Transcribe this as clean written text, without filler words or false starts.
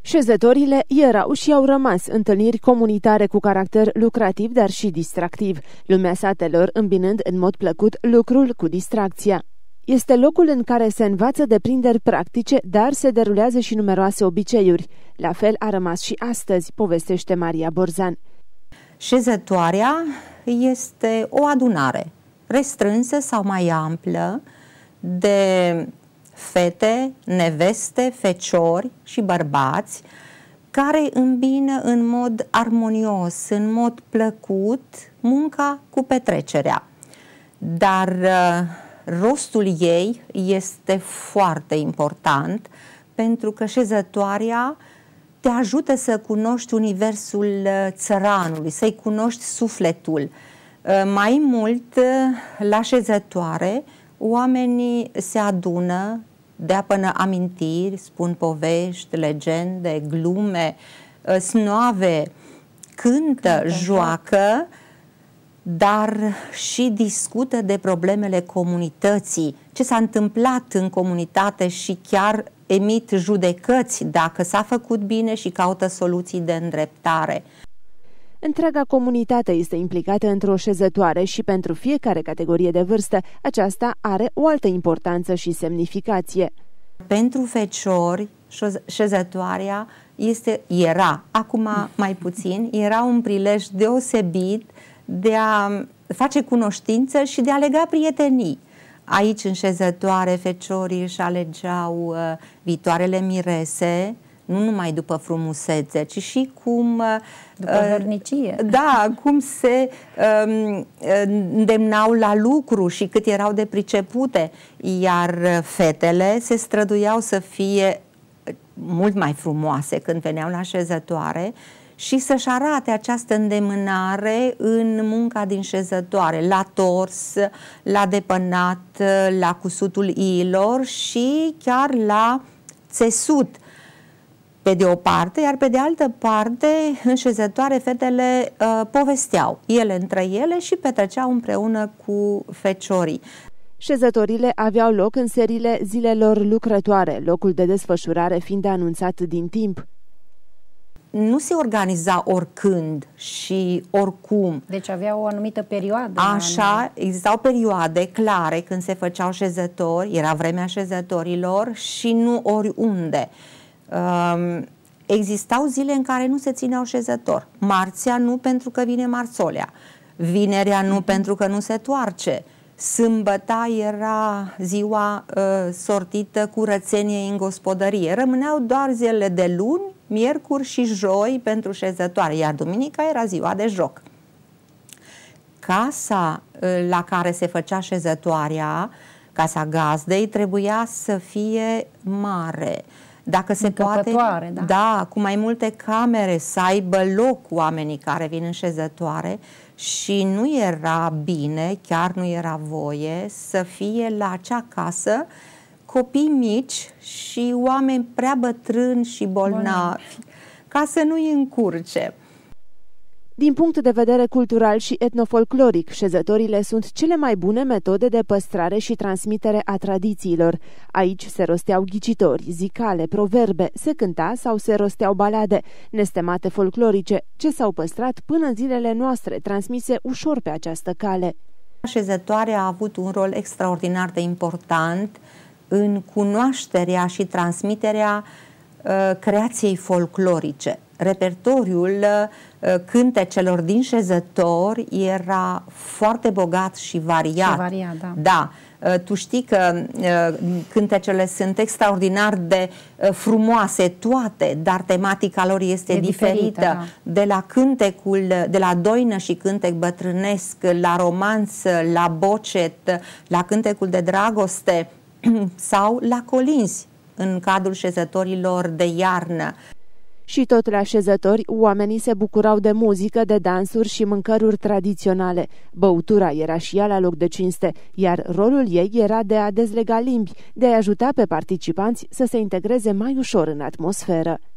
Șezătorile erau și au rămas întâlniri comunitare cu caracter lucrativ, dar și distractiv, lumea satelor îmbinând în mod plăcut lucrul cu distracția. Este locul în care se învață deprinderi practice, dar se derulează și numeroase obiceiuri. La fel a rămas și astăzi, povestește Maria Borzan. Șezătoarea este o adunare restrânsă sau mai amplă de fete, neveste, feciori și bărbați care îmbină în mod armonios, în mod plăcut, munca cu petrecerea. Dar rostul ei este foarte important pentru că șezătoarea te ajută să cunoști universul țăranului, să-i cunoști sufletul. Mai mult, la șezătoare, oamenii se adună, dea până amintiri, spun povești, legende, glume, snoave, cântă, joacă, dar și discută de problemele comunității, ce s-a întâmplat în comunitate și chiar emit judecăți dacă s-a făcut bine și caută soluții de îndreptare. Întreaga comunitate este implicată într-o șezătoare și pentru fiecare categorie de vârstă aceasta are o altă importanță și semnificație. Pentru feciori, șezătoarea era, acum mai puțin, era un prilej deosebit de a face cunoștință și de a lega prietenii. Aici, în șezătoare, feciorii își alegeau viitoarele mirese, nu numai după frumusețe, ci și cum după hărnicie. Da, cum se îndemnau la lucru și cât erau de pricepute, iar fetele se străduiau să fie mult mai frumoase când veneau la șezătoare și să-și arate această îndemânare în munca din șezătoare, la tors, la depănat, la cusutul iilor și chiar la țesut, pe de o parte, iar pe de altă parte, în șezătoare, fetele povesteau ele între ele și petreceau împreună cu feciorii. Șezătorile aveau loc în seriile zilelor lucrătoare, locul de desfășurare fiind anunțat din timp. Nu se organiza oricând și oricum. Deci avea o anumită perioadă. Așa, existau perioade clare când se făceau șezători, era vremea șezătorilor și nu oriunde. Existau zile în care nu se țineau șezător. Marțea nu pentru că vine marțolea, vinerea nu pentru că nu se toarce, sâmbăta era ziua sortită curățeniei în gospodărie. Rămâneau doar zilele de luni, miercuri și joi pentru șezătoare, iar duminica era ziua de joc. Casa la care se făcea șezătoarea, casa gazdei, trebuia să fie mare. Dacă se poate, da, cu mai multe camere, să aibă loc oamenii care vin în șezătoare și nu era bine, chiar nu era voie să fie la acea casă copii mici și oameni prea bătrâni și bolnavi, ca să nu îi încurce. Din punct de vedere cultural și etnofolcloric, șezătorile sunt cele mai bune metode de păstrare și transmitere a tradițiilor. Aici se rosteau ghicitori, zicale, proverbe, se cânta sau se rosteau balade, nestemate folclorice, ce s-au păstrat până în zilele noastre, transmise ușor pe această cale. Șezătoarea a avut un rol extraordinar de important în cunoașterea și transmiterea creației folclorice. Repertoriul cântecelor din șezători era foarte bogat și variat. Da. Tu știi că cântecele sunt extraordinar de frumoase toate, dar tematica lor este diferită. Da. De la doină și cântec bătrânesc, la romanț, la bocet, la cântecul de dragoste sau la colinzi în cadrul șezătorilor de iarnă. Și tot la șezători, oamenii se bucurau de muzică, de dansuri și mâncăruri tradiționale. Băutura era și ea la loc de cinste, iar rolul ei era de a dezlega limbi, de a ajuta pe participanți să se integreze mai ușor în atmosferă.